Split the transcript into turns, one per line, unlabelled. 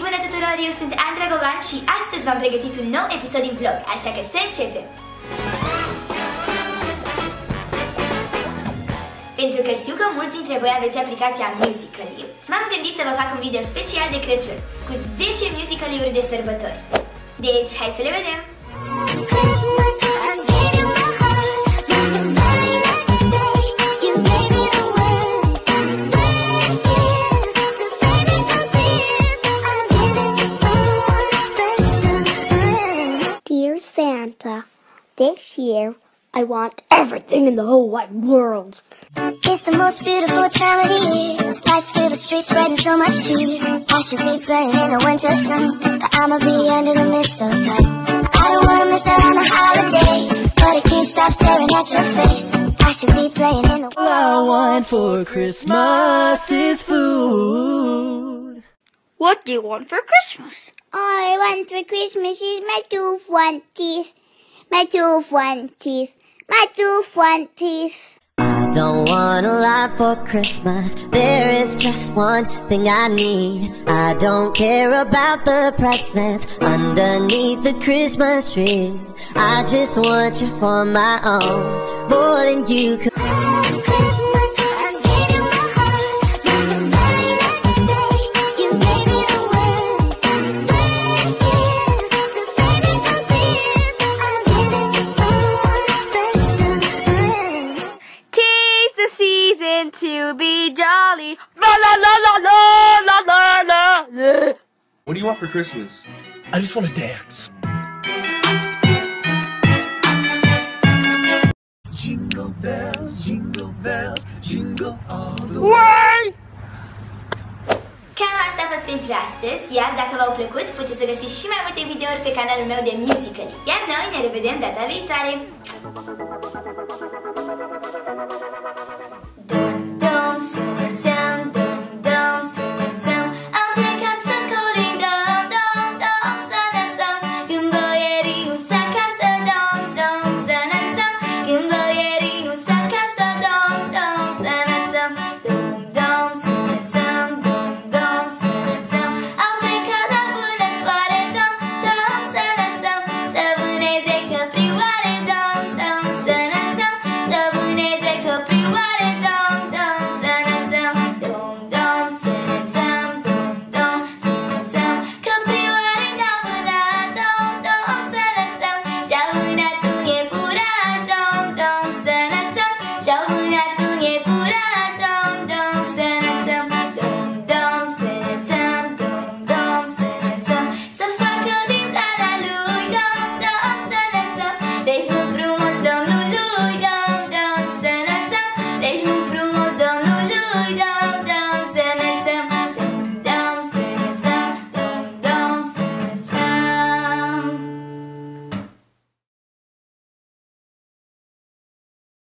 bună tuturor, eu sunt Andra Gogan și astăzi v-am pregătit un nou episod din vlog, așa că să începem! Pentru că știu că mulți dintre voi aveți aplicația Musical.ly, m-am gândit să vă fac un video special de Crăciun, cu 10 Musical.ly-uri de sărbători. Deci, hai să le vedem!
Dear Santa, this year I want everything in the whole wide world.
It's the most beautiful time of the year. Lights fill the streets, spreading so much cheer. I should be playing in the winter snow, but I'ma be under the mistletoe. I don't wanna miss out on the holiday, but I can't stop staring at your face. I should be playing in the.
All I want for Christmas is food.
What do you want for Christmas?
All I want for Christmas is my two front teeth. My two front teeth. My two front teeth.
I don't want a lot for Christmas. There is just one thing I need. I don't care about the presents underneath the Christmas tree. I just want you for my own, more than you could.
To be jolly, la la la la la la la la.
What do you want for Christmas?
I just want to dance. Jingle bells, jingle all the way.
Cam asta a fost pentru astăzi, iar dacă v-au plăcut, puteți să găsiți și mai multe videouri pe canalul meu de Musical.ly. Iar noi ne revedem data viitoare!